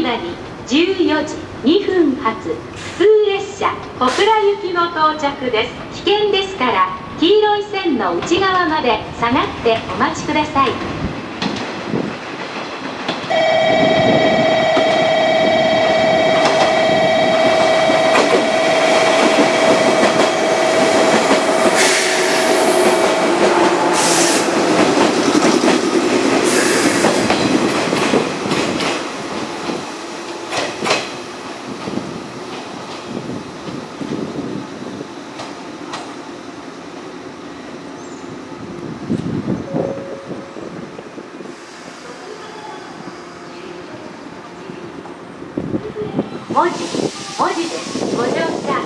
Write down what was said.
がに14時2分発普通列車小倉行きの到着です。危険ですから黄色い線の内側まで下がってお待ちください。文字です。ご乗車